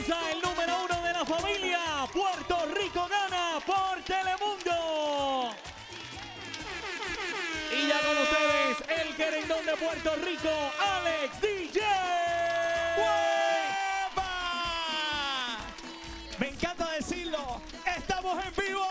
comienza el número 1 de la familia. Puerto Rico gana por Telemundo. Y ya con ustedes, el querendón de Puerto Rico, Alex DJ. ¡Hueva! Me encanta decirlo, estamos en vivo.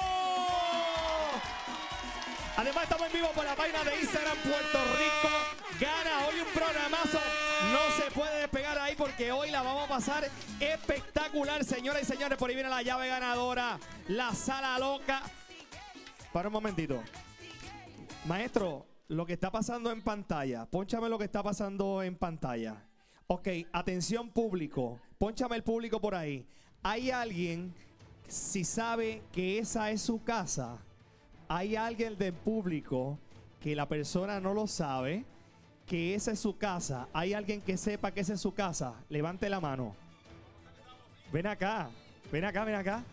Además estamos en vivo por la página de Instagram Puerto Rico Gana. Hoy un programazo, no se puede despegar ahí porque hoy la vamos a pasar espectacular, señoras y señores. Por ahí viene la llave ganadora, la sala loca. Para un momentito. Maestro, lo que está pasando en pantalla, pónchame lo que está pasando en pantalla. Ok, atención público, pónchame el público por ahí. ¿Hay alguien, si sabe que esa es su casa? ¿Hay alguien del público que la persona no lo sabe, que esa es su casa? ¿Hay alguien que sepa que esa es su casa? Levante la mano. Ven acá, ven acá, ven acá.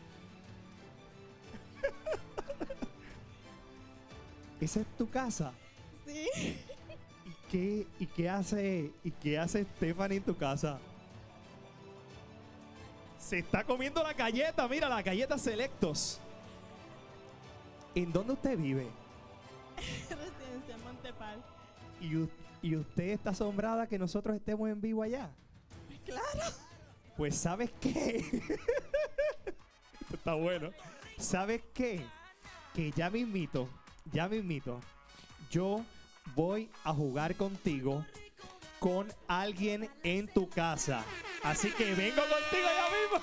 ¿Esa es tu casa? Sí. ¿Y qué hace Stephanie en tu casa? Se está comiendo la galleta, mira, las galletas Selectos. ¿En dónde usted vive? Residencia Montepal. ¿Y usted está asombrada que nosotros estemos en vivo allá? Claro. Pues ¿sabes qué? Esto está bueno. ¿Sabes qué? Que ya mismito, yo voy a jugar contigo con alguien en tu casa. Así que vengo contigo ya mismo.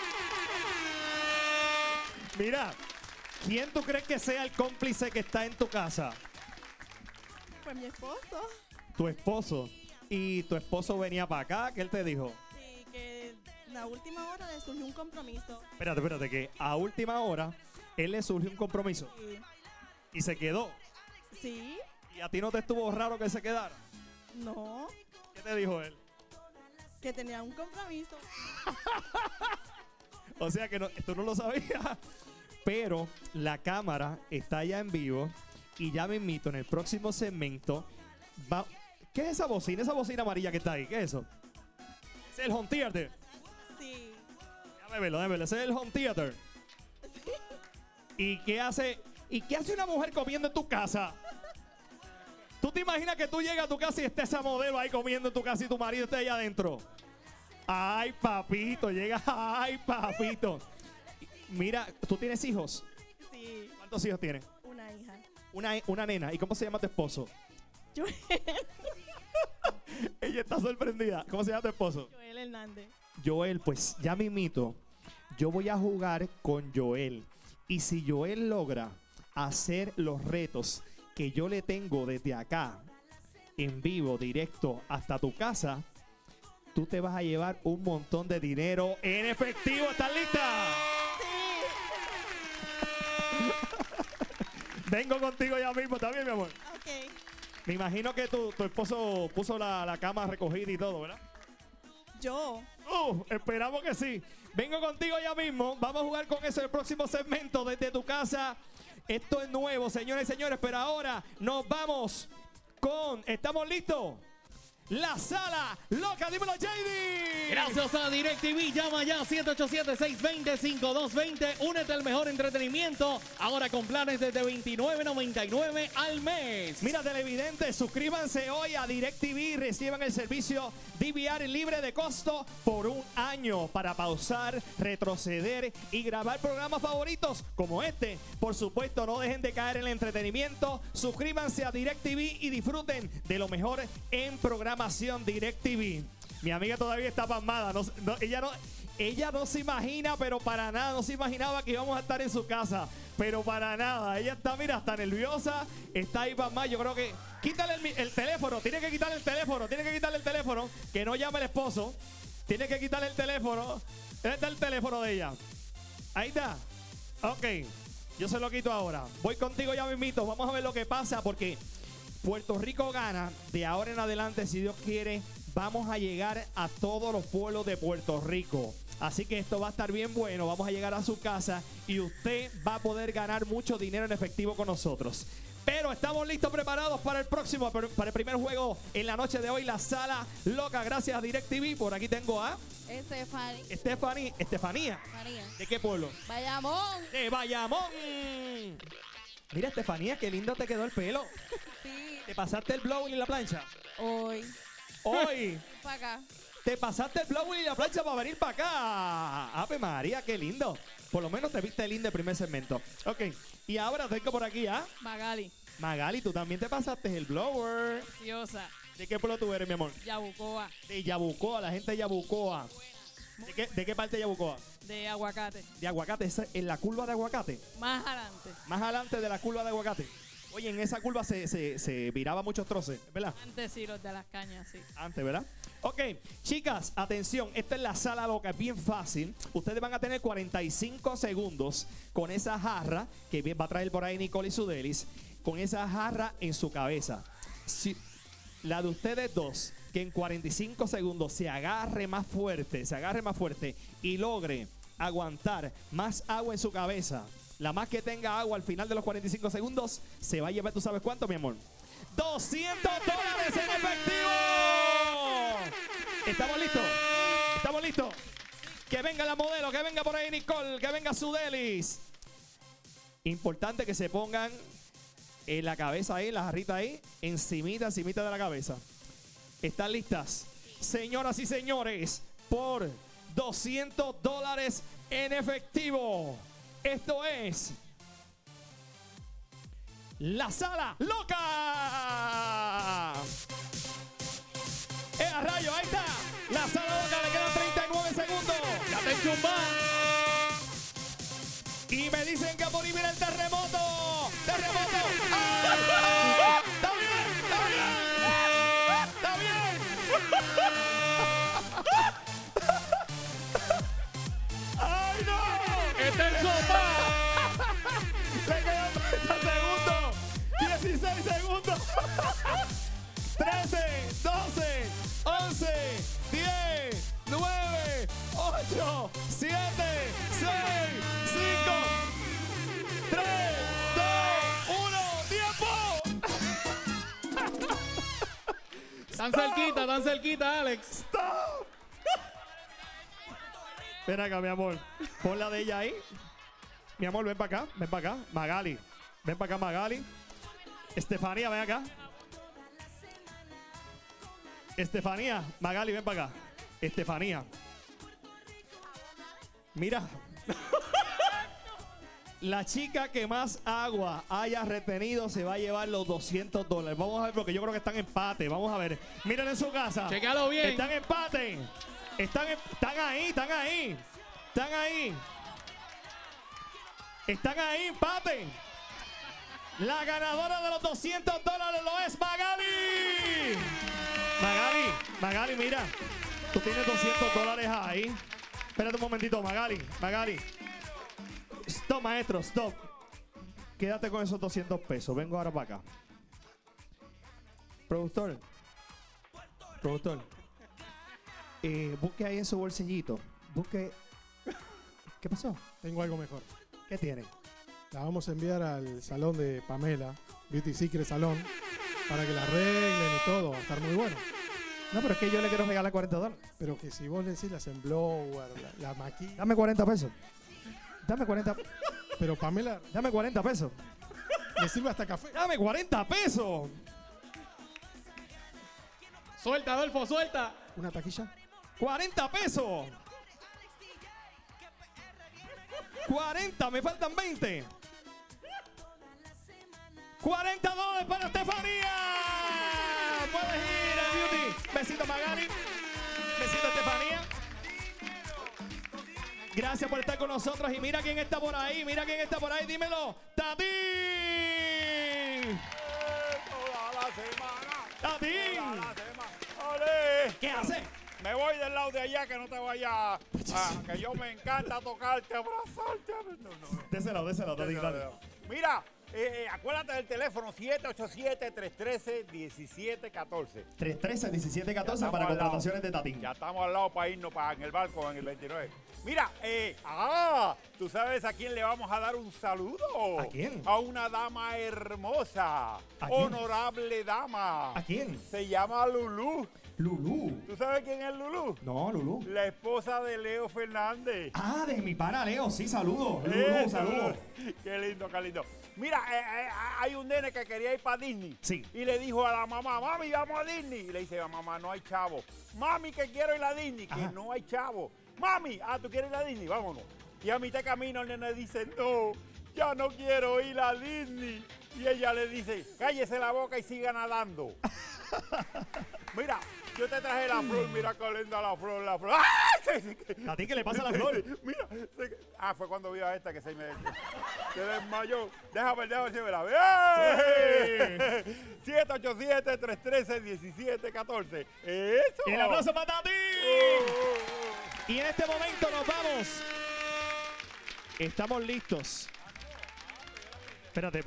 Mira, ¿quién tú crees que sea el cómplice que está en tu casa? Pues mi esposo. Tu esposo. ¿Y tu esposo venía para acá? ¿Qué él te dijo? Sí, que la última hora le surgió un compromiso. Espérate, que a última hora él le surgió un compromiso Sí. y se quedó. Sí. ¿Y a ti no te estuvo raro que se quedara? No. ¿Qué te dijo él? Que tenía un compromiso. O sea que no, esto no lo sabía. Pero la cámara está ya en vivo y ya me invito en el próximo segmento. ¿Qué es esa bocina? Esa bocina amarilla que está ahí. ¿Qué es eso? Es el home theater. Sí. Déjame verlo. Ese es el home theater. ¿Y qué hace una mujer comiendo en tu casa? ¿Tú te imaginas que tú llegas a tu casa y esté esa modelo ahí comiendo en tu casa y tu marido esté ahí adentro? Ay, papito, ay, papito. Mira, ¿tú tienes hijos? Sí. ¿Cuántos hijos tienes? Una hija. Una nena. ¿Y cómo se llama tu esposo? Joel. Ella está sorprendida. ¿Cómo se llama tu esposo? Joel Hernández. Joel, pues ya mismito, yo voy a jugar con Joel. Y si Joel logra hacer los retos que yo le tengo desde acá, en vivo, directo, hasta tu casa, tú te vas a llevar un montón de dinero en efectivo. ¿Estás lista? Vengo contigo ya mismo, ¿está bien, mi amor? Ok. Me imagino que tu esposo puso la cama recogida y todo, ¿verdad? Yo. Esperamos que sí. Vengo contigo ya mismo. Vamos a jugar con eso en el próximo segmento desde tu casa. Esto es nuevo, señores y señores, pero ahora nos vamos con... ¿Estamos listos? La sala loca, dímelo, JD. Gracias a DirecTV, llama ya 787-620-5220. Únete al mejor entretenimiento, ahora con planes desde $29.99 al mes. Mira, televidentes, suscríbanse hoy a DirecTV y reciban el servicio DVR libre de costo por un año para pausar, retroceder y grabar programas favoritos como este. Por supuesto, no dejen de caer en el entretenimiento. Suscríbanse a DirecTV y disfruten de lo mejor en programación DirecTV. Mi amiga todavía está pasmada. Ella no se imagina, pero para nada, no se imaginaba que íbamos a estar en su casa. Pero para nada. Ella está, mira, está nerviosa. Está ahí pasmada. Yo creo que... Quítale el teléfono. Tiene que quitarle el teléfono. Que no llame el esposo. Tiene que quitarle el teléfono. ¿Dónde está el teléfono de ella? Ahí está. Ok. Yo se lo quito ahora. Voy contigo ya mismito. Vamos a ver lo que pasa porque... Puerto Rico gana. De ahora en adelante, si Dios quiere, vamos a llegar a todos los pueblos de Puerto Rico. Así que esto va a estar bien bueno. Vamos a llegar a su casa y usted va a poder ganar mucho dinero en efectivo con nosotros. Pero estamos listos, preparados para el próximo, para el primer juego en la noche de hoy, la Sala Loca. Gracias a DirecTV. Por aquí tengo a Estefanía. María. ¿De qué pueblo? Bayamón. De Bayamón. Mira, Estefanía, qué lindo te quedó el pelo. Sí. ¿Te pasaste el blower y la plancha? Hoy. Hoy. Para acá. Te pasaste el blower y la plancha para venir para acá. Ave María, qué lindo. Por lo menos te viste lindo el primer segmento. Ok, y ahora tengo por aquí a Magali. Magali. Tú también te pasaste el blower. Preciosa. ¿De qué pueblo tú eres, mi amor? Yabucoa. De Yabucoa, la gente de Yabucoa. ¿De qué parte de Yabucoa? De aguacate. De Aguacate, en la curva de Aguacate. Más adelante. Más adelante de la curva de Aguacate. Oye, en esa curva se viraba muchos troces, ¿verdad? Antes sí, los de las cañas, sí. Antes, ¿verdad? Ok, chicas, atención, esta es la Sala Loca, es bien fácil. Ustedes van a tener 45 segundos con esa jarra que va a traer por ahí Nicole y Sudelis, con esa jarra en su cabeza. Si la de ustedes dos, que en 45 segundos se agarre más fuerte y logre aguantar más agua en su cabeza, la más que tenga agua al final de los 45 segundos, se va a llevar, ¿tú sabes cuánto, mi amor? $200 en efectivo. ¿Estamos listos? ¿Estamos listos? Que venga la modelo, que venga por ahí Nicole, que venga Sudelis. Importante que se pongan en la cabeza ahí, la jarrita ahí, encimita de la cabeza. ¿Están listas? Señoras y señores, por $200 en efectivo. Esto es la Sala Loca. ¡A rayo! Ahí está. La Sala Loca, le quedan 39 segundos. ¡Ya te enchumbás! Y me dicen que por ahí viene el terremoto. ¡Terremoto! ¡Ah! ¡Está bien! ¡Está bien! ¡Está bien! ¡Ay, no! ¡Este es el sofá! Le quedan 30 segundos. 16 segundos. 13, 12, 11, 10, 9, 8, 7, 6, 5, 3, 2, 1, ¡tiempo! Tan cerquita, Alex. ¡Stop! Ven acá, mi amor. Pon la de ella ahí. Mi amor, ven para acá. Magali. Ven para acá, Magali. Estefanía, ven acá. Estefanía, Magali, ven para acá. Estefanía. Mira. La chica que más agua haya retenido se va a llevar los $200. Vamos a ver, porque yo creo que están en empate. Vamos a ver. Miren en su casa. Chequéalo bien. Están en empate. Están ahí. Están ahí, empate. La ganadora de los $200 lo es Magali. Magali, mira. Tú tienes $200 ahí. Espérate un momentito, Magali. Stop, maestro, stop. Quédate con esos 200 pesos. Vengo ahora para acá. Productor. Busque ahí en su bolsillito. Busque. ¿Qué pasó? Tengo algo mejor. ¿Qué tiene? La vamos a enviar al salón de Pamela, Beauty Secret Salón, para que la arreglen y todo. Va a estar muy bueno. No, pero es que yo le quiero regalar $40. Pero que si vos le decís las en blower, la maquilla. Dame 40 pesos. Pero Pamela Dame 40 pesos. le sirve hasta café. Dame 40 pesos. Suelta, Adolfo, suelta. ¿Una taquilla? 40 pesos. 40, me faltan 20. $40 para Estefanía. Puedes ir al beauty. Besito, Magali. Besito, Estefanía. Gracias por estar con nosotros. Y mira quién está por ahí. Dímelo. ¡Tatín! Toda la semana. ¡Tatín! ¡Ole! ¿Qué hace? Me voy del lado de allá, que no te vaya que yo me encanta tocarte, abrazarte. No. De ese lado, Tatín, dale. Mira, Acuérdate del teléfono 787-313-1714. 313-1714 para contrataciones de Tatín. Ya estamos al lado para irnos en el barco en el 29. Mira, ¿tú sabes a quién le vamos a dar un saludo? ¿A quién? A una dama hermosa. ¿A quién? Honorable dama. ¿A quién? Se llama Lulú. Lulú. ¿Tú sabes quién es Lulú? No, Lulú. La esposa de Leo Fernández. Ah, de mi pana Leo, sí, saludos. Lulú, Eso, saludos. Qué lindo, qué lindo. Mira, hay un nene que quería ir para Disney. Sí. Y le dijo a la mamá, mami, vamos a Disney. Y le dice, mamá, no hay chavo. Mami, que quiero ir a Disney, que Ajá. no hay chavo. Mami, ¿tú quieres ir a Disney? Vámonos. Y a mitad de camino el nene dice, no, ya no quiero ir a Disney. Y ella le dice, cállese la boca y siga nadando. Mira, yo te traje la flor, mira qué linda la flor, la flor. ¡Ay! ¿A ti qué le pasa a la flor? Mira, fue cuando vi a esta que se desmayó. Déjame ver si me la ve. 787-313-1714. Eso. ¡Y el aplauso para Tatín! Y en este momento nos vamos. Estamos listos. Espérate.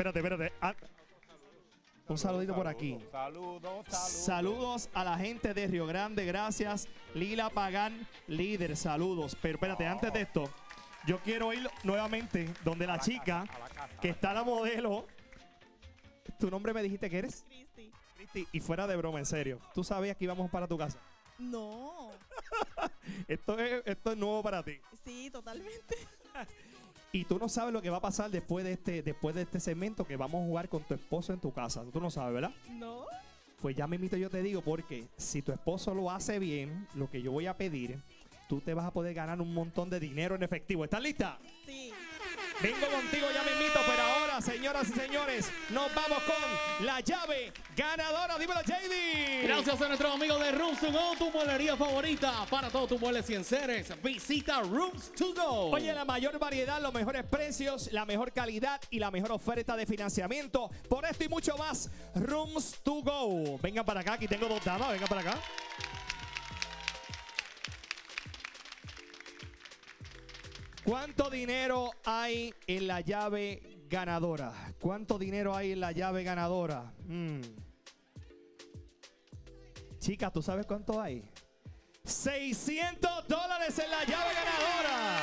Un saludito por aquí. Saludos. Saludos a la gente de Río Grande, gracias. Lila Pagán, líder, saludos. Pero espérate, antes de esto, yo quiero ir nuevamente donde la chica, que está la modelo. ¿Tu nombre me dijiste que eres? Cristi. Cristi, y fuera de broma, en serio. ¿Tú sabías que íbamos para tu casa? No. Esto es nuevo para ti. Sí, totalmente. Y tú no sabes lo que va a pasar después de este segmento, que vamos a jugar con tu esposo en tu casa. Tú no sabes, ¿verdad? No. Pues ya mismito yo te digo, porque si tu esposo lo hace bien, lo que yo voy a pedir, tú te vas a poder ganar un montón de dinero en efectivo. ¿Estás lista? Sí. Vengo contigo ya mismito, pero ahora, señoras y señores, nos vamos con la llave ganadora. Dímelo, JD. Gracias a nuestros amigos de Rooms to Go, tu mueblería favorita. Para todos tus muebles y enseres, visita Rooms to Go. Oye, la mayor variedad, los mejores precios, la mejor calidad y la mejor oferta de financiamiento. Por esto y mucho más, Rooms to Go. Vengan para acá, aquí tengo dos damas, vengan para acá. ¿Cuánto dinero hay en la llave ganadora? ¿Cuánto dinero hay en la llave ganadora? Chica, ¿tú sabes cuánto hay? $600 en la llave ganadora.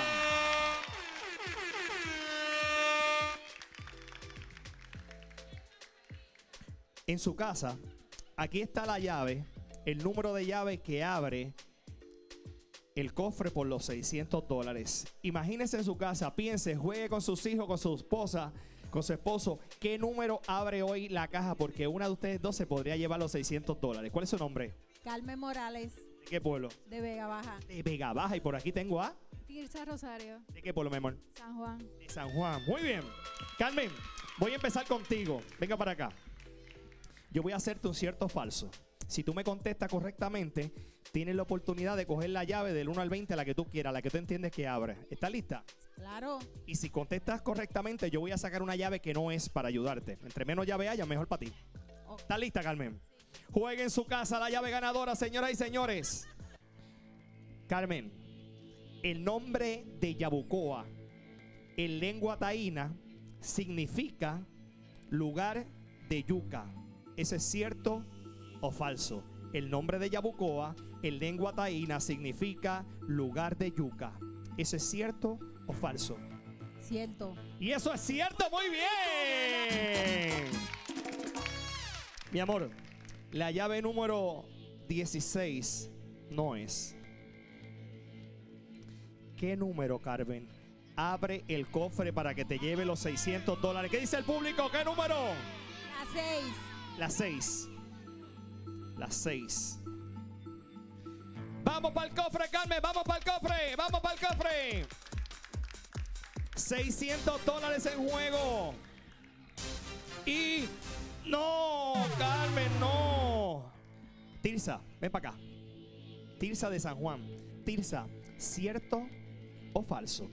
En su casa, aquí está la llave, el número de llave que abre el cofre por los $600. Imagínese en su casa, piense, juegue con sus hijos, con su esposa, con su esposo. ¿Qué número abre hoy la caja? Porque una de ustedes dos se podría llevar los $600. ¿Cuál es su nombre? Carmen Morales, ¿De qué pueblo? de Vega Baja. De Vega Baja. Y por aquí tengo a... Tirsa Rosario, ¿De qué pueblo, mi amor? San Juan. De San Juan. Muy bien. Carmen, voy a empezar contigo. Venga para acá. Yo voy a hacerte un cierto o falso. Si tú me contestas correctamente, tienes la oportunidad de coger la llave del 1 al 20, la que tú quieras, la que tú entiendes que abre. ¿Estás lista? Claro. Y si contestas correctamente, yo voy a sacar una llave que no es para ayudarte. Entre menos llave haya, mejor para ti. Ok. ¿Estás lista, Carmen? Juegue en su casa la llave ganadora, señoras y señores. Carmen, el nombre de Yabucoa en lengua taína significa lugar de yuca. ¿Eso es cierto o falso? El nombre de Yabucoa en lengua taína significa lugar de yuca. ¿Eso es cierto o falso? Cierto. Y eso es cierto, muy bien. Mi amor, la llave número 16 no es. ¿Qué número, Carmen? Abre el cofre para que te lleve los $600. ¿Qué dice el público? ¿Qué número? La 6. La 6. La 6. Vamos para el cofre, Carmen. Vamos para el cofre. Vamos para el cofre. $600 en juego. Y no, Carmen, no. Tirsa, ven para acá. Tirsa de San Juan. Tirsa, ¿cierto o falso?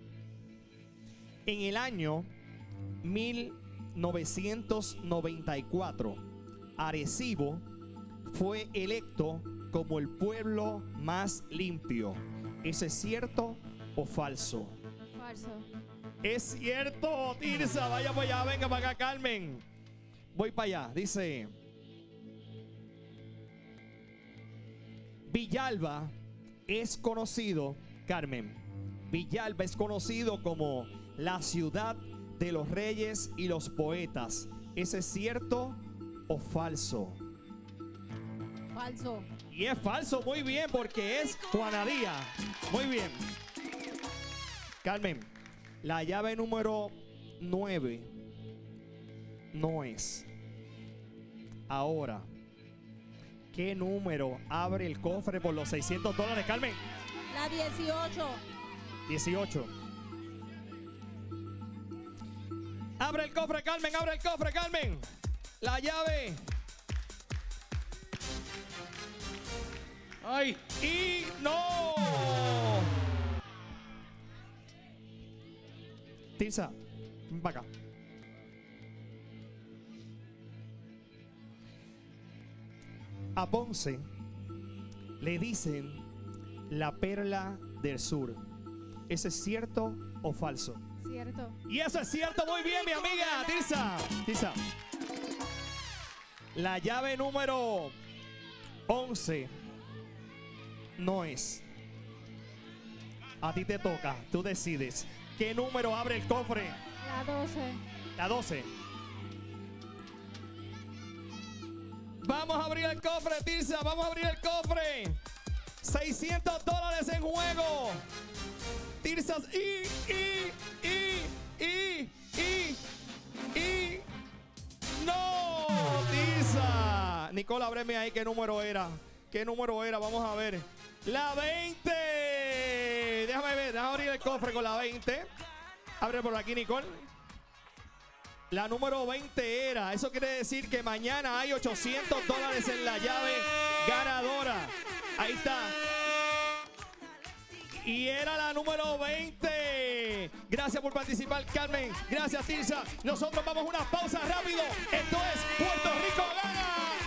En el año 1994, Arecibo fue electo como el pueblo más limpio. ¿Eso es cierto o falso? Falso. Es cierto, Tirsa. Vaya para allá, venga para acá, Carmen. Voy para allá. Dice: Villalba es conocido, Carmen. Villalba es conocido como la ciudad de los reyes y los poetas. ¿Ese es cierto o falso? Falso. Y es falso, muy bien, porque es Juana Díaz. Muy bien. Carmen, la llave número 9 no es. Ahora, ¿qué número abre el cofre por los $600, Carmen? La 18. 18. Abre el cofre, Carmen, abre el cofre, Carmen. La llave. ¡Ay! Y no. Tirsa, ven para acá. A Ponce le dicen la perla del sur. ¿Ese es cierto o falso? Cierto. Y eso es cierto, muy bien, mi amiga Tirsa. Tirsa. La llave número 11 no es. A ti te toca, tú decides. ¿Qué número abre el cofre? La 12. La 12. Vamos a abrir el cofre, Tirsa, vamos a abrir el cofre. $600 en juego. Tirsa, ¡no! Tirsa. Nicole, ábreme ahí qué número era. ¿Qué número era? Vamos a ver. La 20. Déjame ver, déjame abrir el cofre con la 20. Abre por aquí, Nicole. La número 20 era. Eso quiere decir que mañana hay $800 en la llave ganadora. Ahí está. Y era la número 20. Gracias por participar, Carmen. Gracias, Tirsa. Nosotros vamos a una pausa rápido. Esto es Puerto Rico Gana.